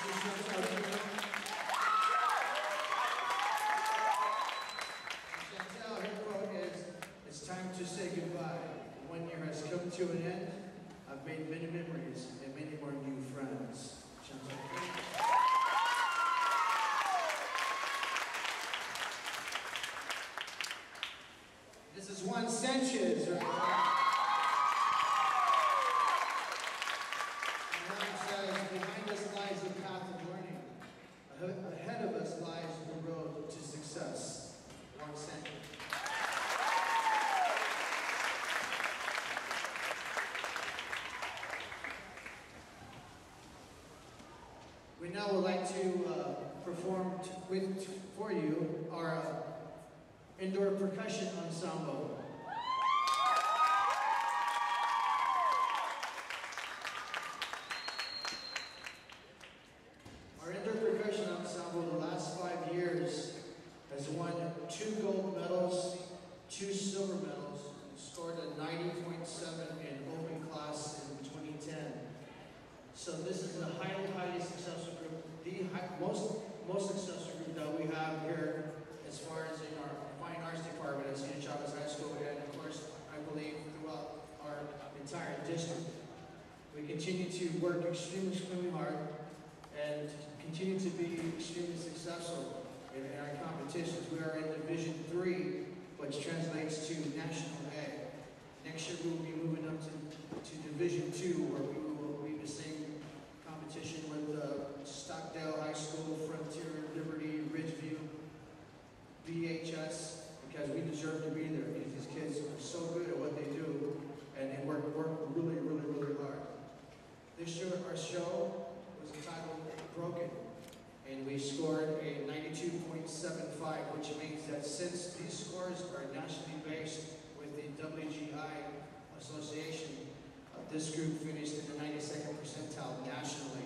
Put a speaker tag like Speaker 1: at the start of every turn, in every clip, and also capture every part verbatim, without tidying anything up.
Speaker 1: Chantel, her quote is, "It's time to say goodbye. One year has come to an end. I've made many memories and many more new friends." Chantel. This is Juan Sanchez, right? And Juan says, "Behind us lies the path of learning. Ahead of us lies the road to success." Juan Sanchez. We now would like to uh, perform t with for you our uh, indoor percussion ensemble. Our indoor percussion ensemble the last five years has won two gold medals, two silver medals, and scored a ninety point seven in open class in twenty ten. So this is a highly, highly successful group, the high, most, most successful group that we have here as far as in our fine arts department at Cedar Chavez High School, and of course, I believe throughout our entire district. We continue to work extremely, extremely hard and continue to be extremely successful in, in our competitions. We are in Division three, which translates to National A. Next year, we will be moving up to, to Division two, where we will be the same competition with uh, Stockdale High School, Frontier, Liberty, Ridgeview, V H S, because we deserve to be there, because these kids are so good at what they do, and they work, work really, really, really hard. This year, our show was entitled Broken, and we scored a ninety-two point seven five, which means that since these scores are nationally based with the W G I Association, uh, this group finished in the ninety-second percentile nationally.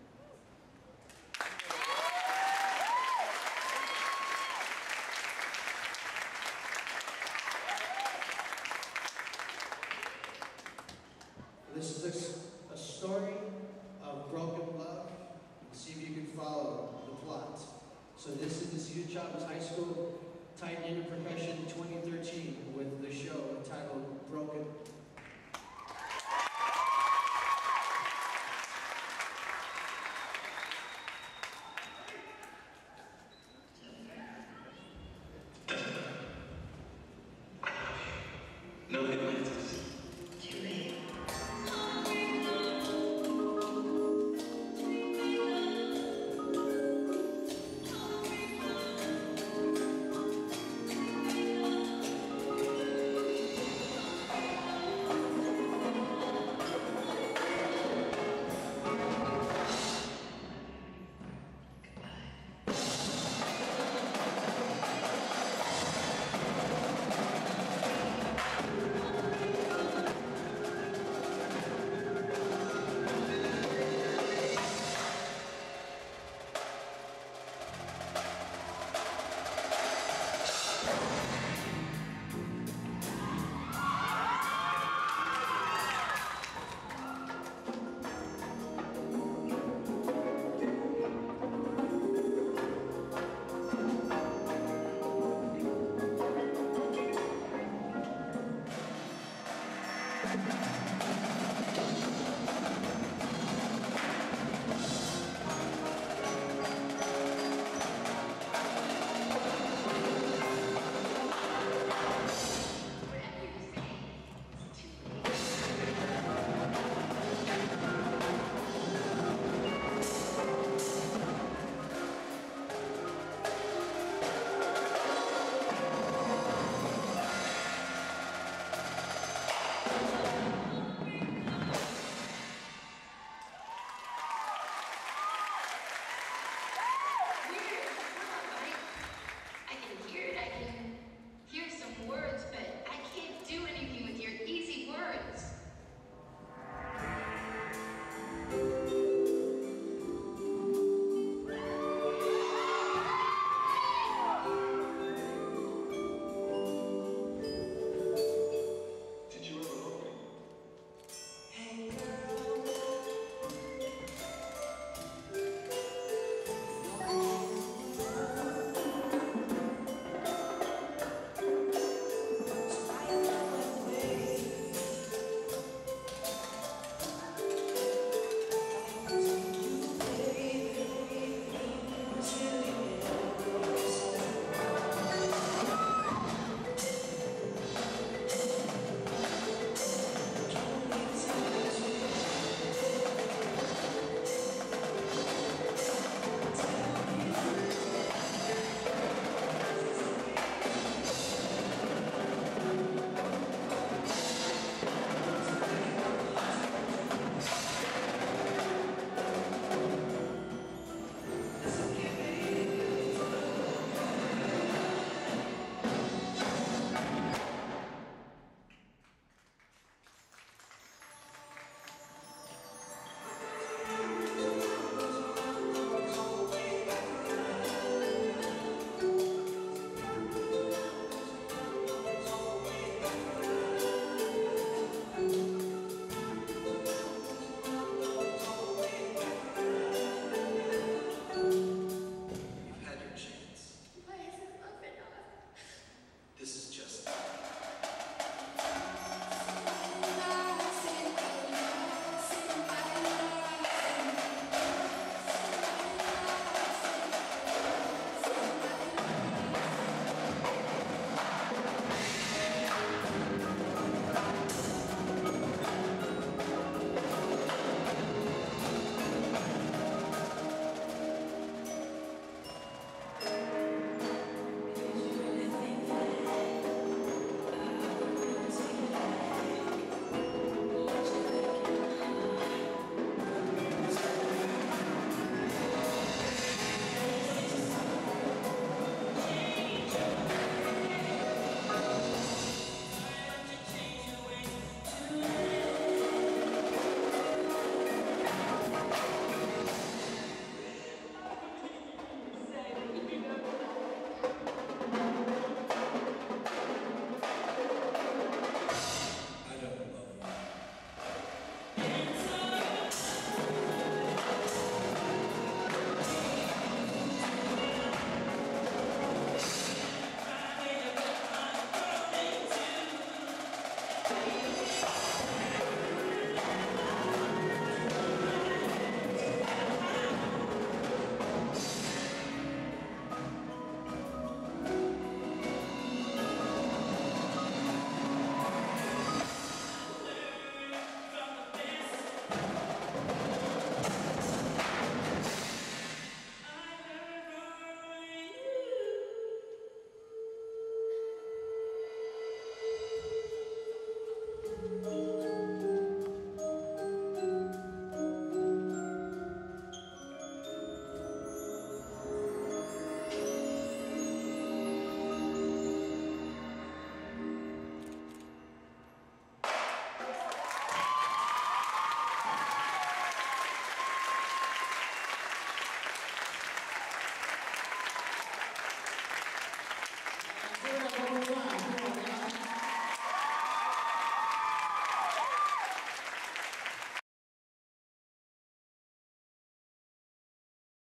Speaker 1: This is a, a story of broken love. See if you can follow the plot. So this is the Cedar Chavez High School tight-knit percussion